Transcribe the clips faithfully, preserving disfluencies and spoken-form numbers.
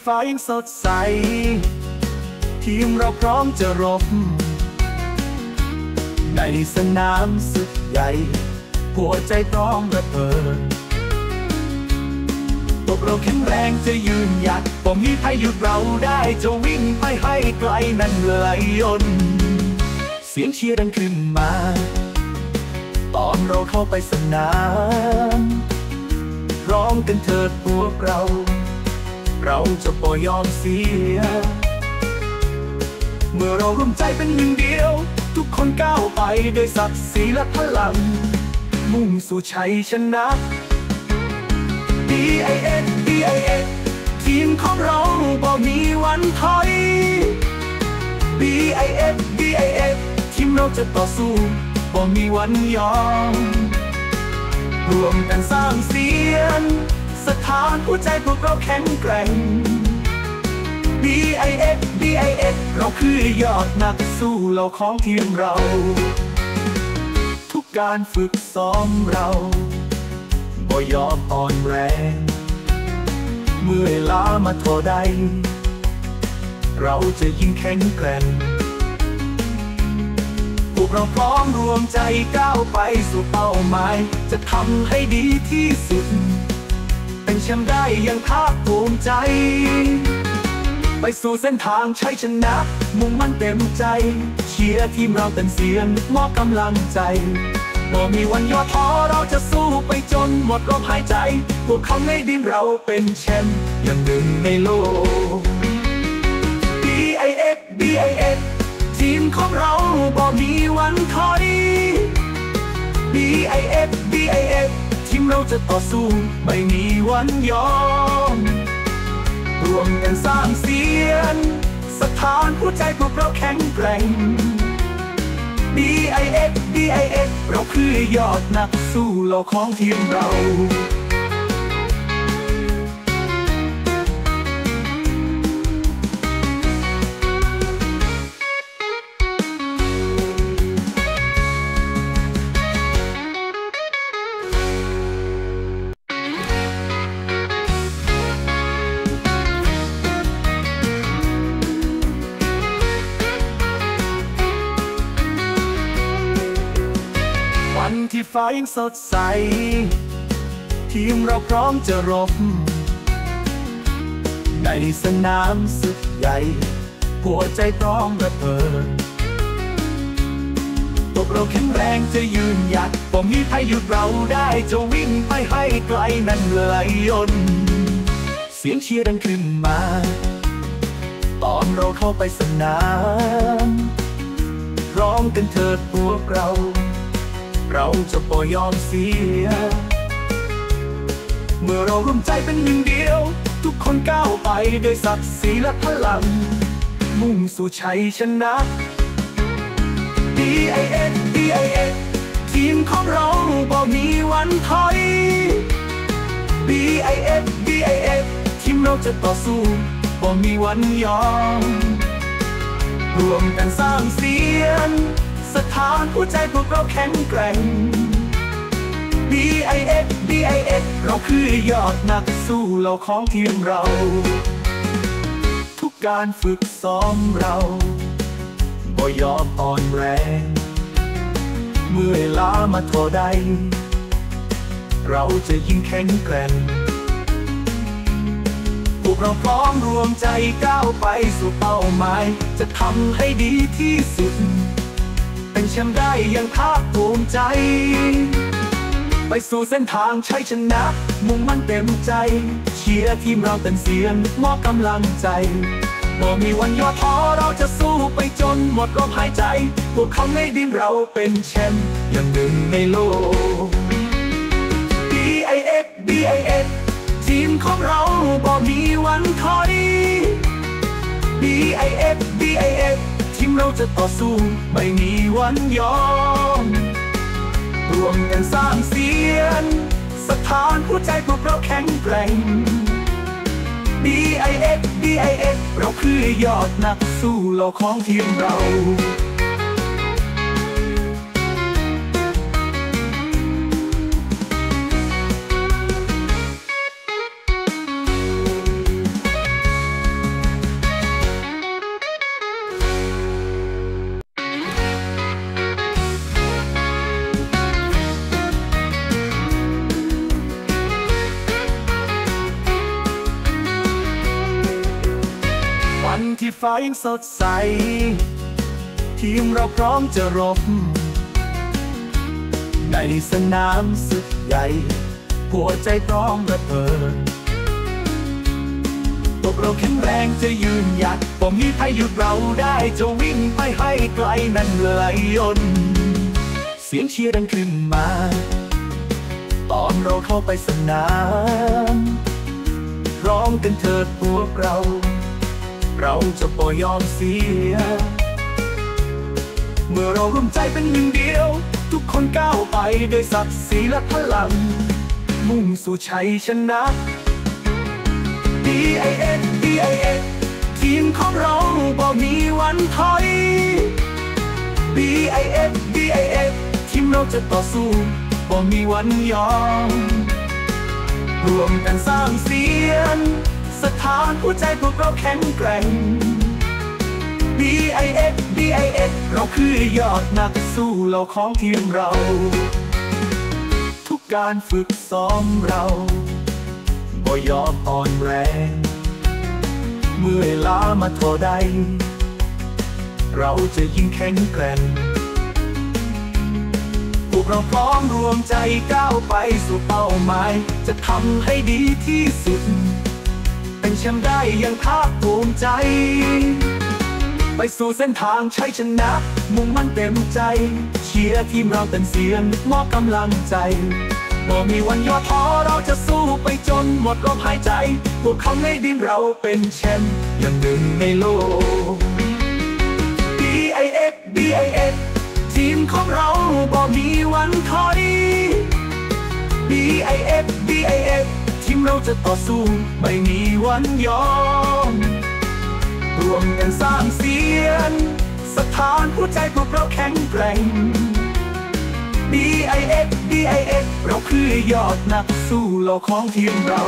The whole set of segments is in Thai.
ฟ้ายังสดใสทีมเราพร้อมจะรบในสนามศึกใหญ่หัวใจพร้อมระเบิดพวกเราแข็งแรงจะยืนหยัดบ่มีใครหยุดเราได้จะวิ่งไปให้ไกลนั่นไหลยนเสียงเชียร์ดังขึ้นมาตอนเราเข้าไปสนามร้องกันเถิดพวกเราเราจะบ่ยอมเสียเมื่อเราร่วมใจเป็นหนึ่งเดียวทุกคนก้าวไปด้วยศักดิ์ศรีและพลังมุ่งสู่ชัยชนะ บี ไอ เอส บี ไอ เอส ทีมของเราบ่มีวันถอย บี ไอ เอส บี ไอ เอส ทีมเราจะต่อสู้บ่มีวันยอมรวมกันสร้างเสียงสถานหัวใจพวกเราแข็งแกร่ง บี ไอ เอส บี ไอ เอส เราคือยอดนักสู้เราของทีมเราทุกการฝึกซ้อมเราบ่ยอมอ่อนแรงเมื่อเวลามาเท่าใดเราจะยิ่งแข็งแกร่งพวกเราพร้อมรวมใจก้าวไปสู่เป้าหมายจะทำให้ดีที่สุดเป็นแชมป์ได้อย่างภาคภูมิใจไปสู่เส้นทางชัยชนะมุ่งมั่นเต็มใจเชียร์ทีมเราเต็มเสียงมอบกำลังใจบ่มีวันย่อท้อเราจะสู้ไปจนหมดลมหายใจพวกเขาในดินเราเป็นแชมป์อย่างหนึ่งในโลก บี ไอ เอส บี ไอ เอส ทีมของเราบ่มีวันถอย บี ไอ เอส บี ไอ เอส ทีมเราจะต่อสู้ไม่มีวันยอมรวมกันสร้างเสียงสถานหัวใจพวกเราแข็งแกร่ง บี ไอ เอส บี ไอ เอส เราคือยอดนักสู้เราของทีมเราที่ฟ้ายังสดใสทีมเราพร้อมจะรบในสนามศึกใหญ่หัวใจพร้อมระเบิดพวกเราแข็งแรงจะยืนหยัดบ่มีใครหยุดเราได้จะวิ่งไปให้ไกลนั่นไหลยนเสียงเชียร์ดังขึ้นมาตอนเราเข้าไปสนามร้องกันเถิดพวกเราเราจะบ่ยอมเสียเมื่อเราร่วมใจเป็นหนึ่งเดียวทุกคนก้าวไปด้วยศักดิ์ศรีและพลังมุ่งสู่ชัยชนะ บี ไอ เอส บี ไอ เอส ทีมของเราบ่มีวันถอย บี ไอ เอส บี ไอ เอส ทีมเราจะต่อสู้บ่มีวันยอมรวมกันสร้างเสียงสถานหัวใจพวกเราแข็งแกร่ง บี ไอ เอส บี ไอ เอส เราคือยอดนักสู้เราของทีมเราทุกการฝึกซ้อมเราบ่ยอมอ่อนแรงเมื่อเวลามาเท่าใดเราจะยิ่งแข็งแกร่งพวกเราพร้อมรวมใจก้าวไปสู่เป้าหมายจะทำให้ดีที่สุดเป็นแชมป์ได้อย่างภาคภูมิใจไปสู่เส้นทางชัยชนะมุ่งมั่นเต็มใจเชียร์ทีมเราเต็มเสียงมอบกำลังใจบ่มีวันย่อท้อเราจะสู้ไปจนหมดลมหายใจพวกเขาในดินเราเป็นแชมป์อย่างหนึ่งในโลก บี ไอ เอส บี ไอ เอส ทีมของเราบ่มีวันถอย บี ไอ เอส บี ไอ เอส ทีมเราจะต่อสู้ไม่มีวันยอมรวมกันสร้างเสียงสถานหัวใจพวกเราแข็งแกร่ง บี ไอ เอส บี ไอ เอส เราคือยอดนักสู้เราของทีมเรา บฟ้ายังสดใสทีมเราพร้อมจะรบในสนามศึกใหญ่หัวใจพร้อมระเบิดพวกเราแข็งแรงจะยืนหยัดบ่มีใครหยุดเราได้จะวิ่งไปให้ไกลนั่นเลยยนต์เสียงเชียร์ดังขึ้นมาตอนเราเข้าไปสนามร้องกันเถิดพวกเราเราจะบ่ยอมเสียเมื่อเราร่วมใจเป็นหนึ่งเดียวทุกคนก้าวไปด้วยศักดิ์ศรีและพลังมุ่งสู่ชัยชนะ ดี ไอ เอส ดี ไอ เอส ทีมของเราบ่มีวันถอย ดี ไอ เอส ดี ไอ เอส ทีมเราจะต่อสู้บ่มีวันยอมรวมกันสร้างเสียงสถานหัวใจพวกเราแข็งแกร่ง ดี ไอ เอส ดี ไอ เอส เราคือยอดนักสู้เราของทีมเราทุกการฝึกซ้อมเราบ่ยอมอ่อนแรงเมื่อเวลามาเท่าใดเราจะยิ่งแข็งแกร่งพวกเราพร้อมรวมใจก้าวไปสู่เป้าหมายจะทำให้ดีที่สุดเป็นแชมป์ได้อย่างภาคภูมิใจไปสู่เส้นทางชัยชนะมุ่งมั่นเต็มใจเชียร์ทีมเราเป็นเสียงมอบกำลังใจบ่มีวันย่อท้อเราจะสู้ไปจนหมดลมหายใจพวกเขาในดินเราเป็นแชมป์อย่างหนึ่งในโลก ดี ไอ เอส ดี ไอ เอส ทีมของเราบ่มีวันถอย ดี ไอ เอส ดี ไอ เอส ทีมเราจะต่อสู้ไม่มีวันยอมรวมกันสร้างเสียงสถานหัวใจพวกเราแข็งแกร่ง ดี ไอ เอส ดี ไอ เอส เราคือยอดนักสู้โลกของทีมเรา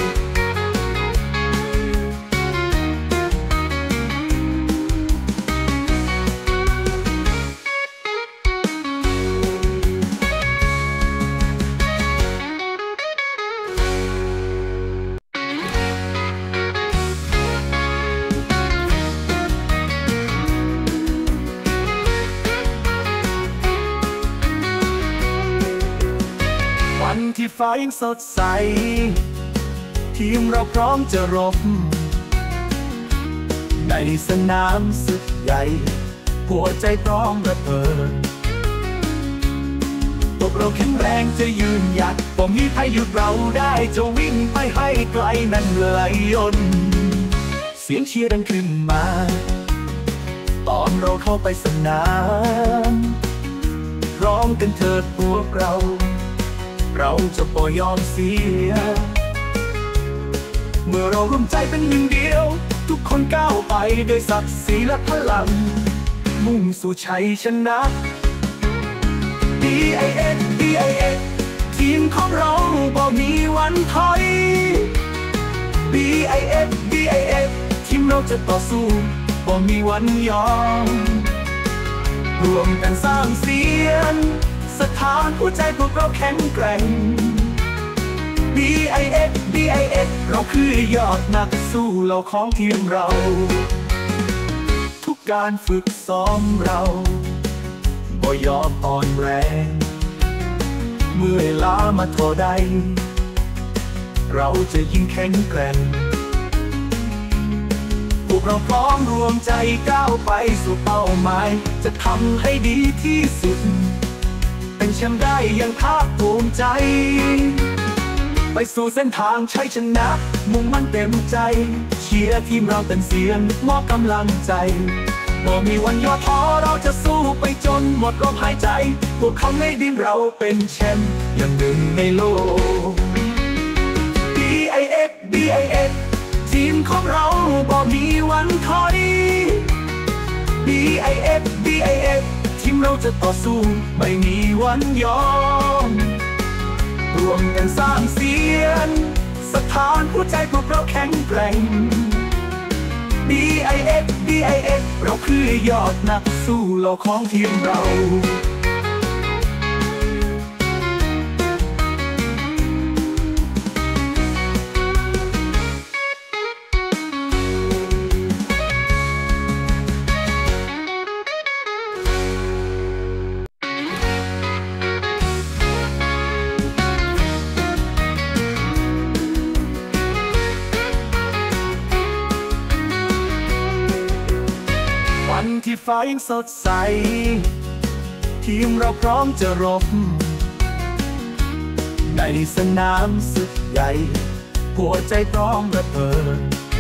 วันที่ฟ้ายังสดใสทีมเราพร้อมจะรบในสนามศึกใหญ่หัวใจพร้อมระเบิดพวกเราแข็งแรงจะยืนหยัดบ่มีใครหยุดเราได้จะวิ่งไปให้ไกลนั่นเลยยนต์เสียงเชียร์ดังขึ้นมาตอนเราเข้าไปสนามร้องกันเถิดพวกเราเราจะบ่ยอมเสียเมื่อเราร่วมใจเป็นหนึ่งเดียวทุกคนก้าวไปด้วยศักดิ์ศรีและพลังมุ่งสู่ชัยชนะ ดี ไอ เอส ดี ไอ เอส ทีมของเราบ่มีวันถอย ดี ไอ เอส ดี ไอ เอส ทีมเราจะต่อสู้บ่มีวันยอมรวมกันสร้างเสียงสถานหัวใจพวกเราแข็งแกร่ง ดี ไอ เอส ดี ไอ เอส เราคือยอดนักสู้เราของทีมเราทุกการฝึกซ้อมเราบ่ยอมอ่อนแรงเมื่อเวลามาเท่าใดเราจะยิ่งแข็งแกร่งพวกเราพร้อมรวมใจก้าวไปสู่เป้าหมายจะทำให้ดีที่สุดเป็นแชมป์ได้อย่างภาคภูมิใจไปสู่เส้นทางชัยชนะมุ่งมั่นเต็มใจเชียร์ทีมเราเป็นเสียงมอบกำลังใจบ่มีวันย่อท้อเราจะสู้ไปจนหมดลมหายใจพวกเขาในดินเราเป็นแชมป์อย่างหนึ่งในโลก ดี ไอ เอส ดี ไอ เอส ทีมของเราบ่มีวันถอย ดี ไอ เอส ดี ไอ เอส ทีมเราจะต่อสู้ไม่มีวันยอมรวมกันสร้างเสียงสถานหัวใจพวกเราแข็งแกร่ง ดี ไอ เอส ดี ไอ เอส เราคือยอดนักสู้โลกของทีมเราวันที่ฟ้ายังสดใสทีมเราพร้อมจะรบในสนามศึกใหญ่หัวใจพร้อมระเบิด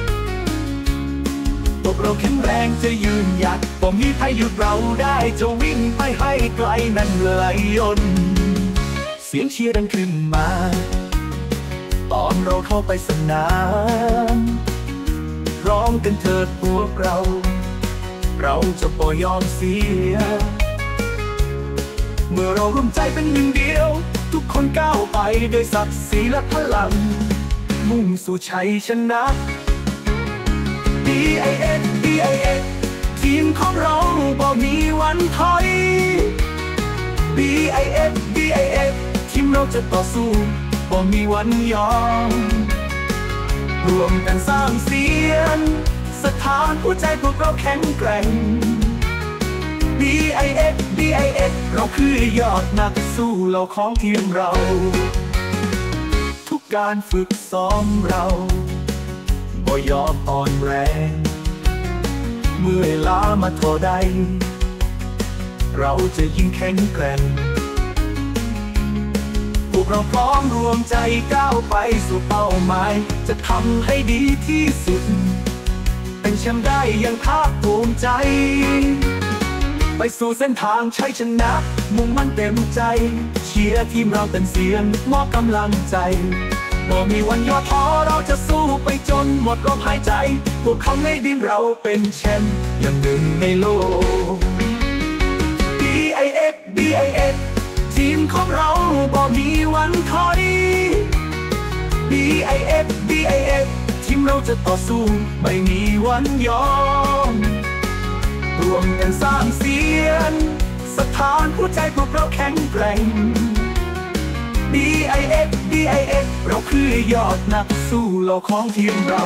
พวกเราแข็งแรงจะยืนหยัดบ่มีใครหยุดเราได้จะวิ่งไปให้ไกลนั่นเลยยนต์เสียงเชียร์ดังขึ้นมาตอนเราเข้าไปสนามร้องกันเถิดพวกเราเราจะบ่ยอมเสียเมื่อเราร่วมใจเป็นหนึ่งเดียวทุกคนก้าวไปด้วยศักดิ์ศรีและพลังมุ่งสู่ชัยชนะ ดี ไอ เอส ดี ไอ เอส ทีมของเราบ่มีวันถอย ดี ไอ เอส ดี ไอ เอส ทีมเราจะต่อสู้บ่มีวันยอมรวมกันสร้างเสียงสถานหัวใจพวกเราแข็งแกร่ง ดี ไอ เอส ดี ไอ เอส เราคือยอดนักสู้เราของทีมเราทุกการฝึกซ้อมเราบ่ยอมอ่อนแรงเมื่อเวลามาเท่าใดเราจะยิ่งแข็งแกร่งพวกเราพร้อมรวมใจก้าวไปสู่เป้าหมายจะทำให้ดีที่สุดเป็นแชมป์ได้อย่างภาคภูมิใจไปสู่เส้นทางชัยชนะมุ่งมั่นเต็มใจเชียร์ทีมเราเป็นเสียงมอบกำลังใจบ่มีวันย่อท้อเราจะสู้ไปจนหมดลมหายใจพวกเขาในดินเราเป็นแชมป์อย่างหนึ่งในโลก ดี ไอ เอส ดี ไอ เอส ทีมของเราบ่มีวันถอย ดี ไอ เอส ดี ไอ เอส ทีมเราจะต่อสู้ไม่มีวันยอมรวมกันสร้างเสียงสถานหัวใจพวกเราแข็งแกร่ง ดี ไอ เอส ดี ไอ เอส เราคือยอดนักสู้เราของทีมเรา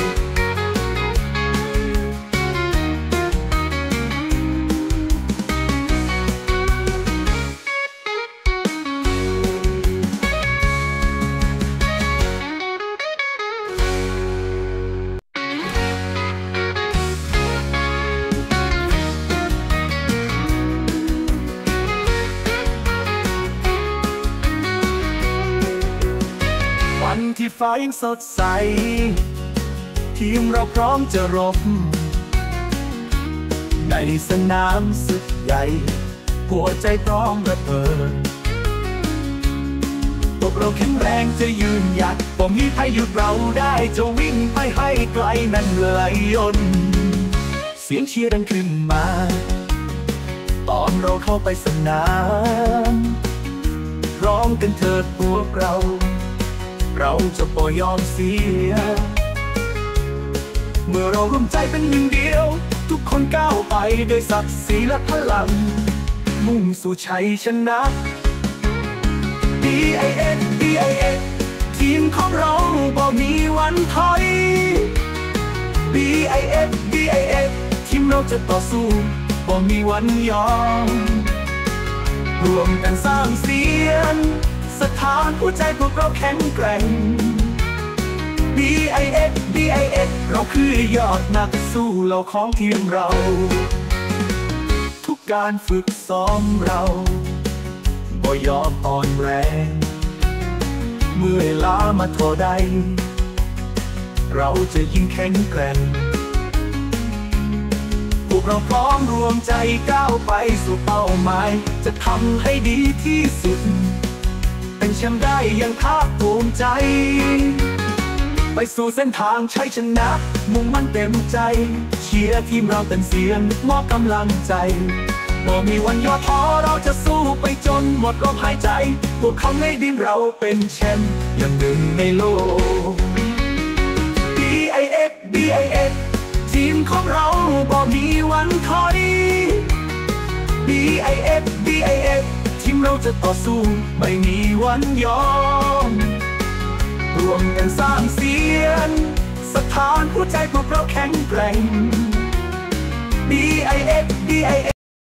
วันที่ฟ้ายังสดใสทีมเราพร้อมจะรบในสนามศึกใหญ่หัวใจพร้อมระเบิดพวกเราแข็งแรงจะยืนหยัดบ่มีใครหยุดเราได้จะวิ่งไปให้ไกลนั่นเลยยนต์เสียงเชียร์ดังขึ้นมาตอนเราเข้าไปสนามร้องกันเถิดพวกเราเราจะบ่ยอมเสียเมื่อเราร่วมใจเป็นหนึ่งเดียวทุกคนก้าวไปด้วยศักดิ์ศรีและพลังมุ่งสู่ชัยชนะ ดี ไอ เอส ดี ไอ เอส ทีมของเราบ่มีวันถอย ดี ไอ เอส ดี ไอ เอส ทีมเราจะต่อสู้บ่มีวันยอมรวมกันสร้างเสียงสถานหัวใจพวกเราแข็งแกร่ง ดี ไอ เอส ดี ไอ เอส เราคือยอดนักสู้เราของทีมเราทุกการฝึกซ้อมเราบ่ยอมอ่อนแรงเมื่อเวลามาเท่าใดเราจะยิ่งแข็งแกร่งพวกเราพร้อมรวมใจก้าวไปสู่เป้าหมายจะทำให้ดีที่สุดเป็นแชมป์ได้อย่างภาคภูมิใจไปสู่เส้นทางชัยชนะมุ่งมั่นเต็มใจเชียร์ทีมเราเป็นเสียงมอบกำลังใจบ่มีวันย่อท้อเราจะสู้ไปจนหมดลมหายใจพวกเขาในดินเราเป็นแชมป์อย่างหนึ่งในโลก ดี ไอ เอส ดี ไอ เอส ทีมของเราบ่มีวันถอย ดี ไอ เอส ดี ไอ เอส ทีมเราจะต่อสู้ไม่มีวันยอมรวมกันสร้างเสียงสถานหัวใจพวกเราแข็งแกร่ง ดี ไอ เอส ดี ไอ เอส